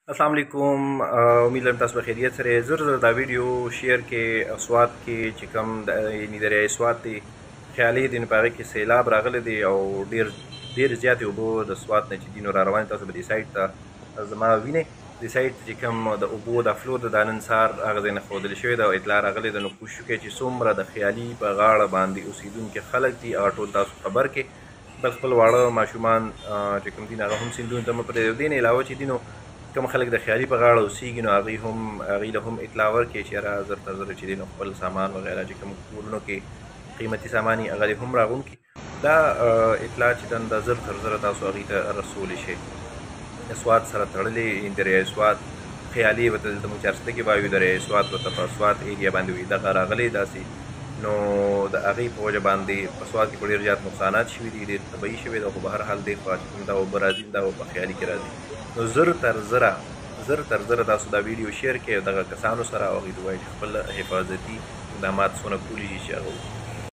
السلام علیکم. امید لرم تاسو په خیریت سره زر دا ویډیو شیر کې سوات کې چې کوم یعنې دریای سوات دی خیالي دی نو په هغې کې سیلاب راغلی دی او ډېر زیاتې اوبه د سوات نه چې دي نو را روانې. تاسو به دې سایډ ته زما وینئ دې سایډ ته چې کوم د اوبو دا فلو ده دا نن سهار هغه ځای نه ښودل شوې ده او اطلاع راغلې ده. نو کوشش وکړئ چې څومره د خیالي په غاړه باندې اوسېدونکي خلک دي هغه ټول تاسو خبر کړئ. بل خپل واړه ماشومان چې کوم دي هغه هم سیندونو ته مه پرېږدئ. دې نه علاوه چې دي نو کوم خلک د خیالي په غاړه اوسېږي نو هغوی له هم اطلاع ورکړئ چې یاره زر تر زره چې دی نو خپل سامان وغیره چې کوم کورونو کې قیمتي سامان یې هغه دې هم راغونډ کړي. دا اطلاع چې دا زر تر زره تاسو هغوی ته رسولی شئ. د سوات سره تړلې دریای سوات خیالي ورته دلته موږ چارسده کې وایو، دریای سوات ورته په سوات ایریا باندې وي دغه راغلی داسې. نو د هغې په وجه باندې په سوات کې په ډېر زیات نقصانات شوي دي، ډېر تباهي شوې ده. خو به هر حال دې خوا چې کوم دا اوبه راځي دا به په خیالي کې راځي. نو زر تر زره تاسو دا ویډیو شیر کړئ او دغه کسانو سره او هغوی ته ووایئ چې خپل حفاظتي اقدامات څونه کولی شي چې هغه وکړي.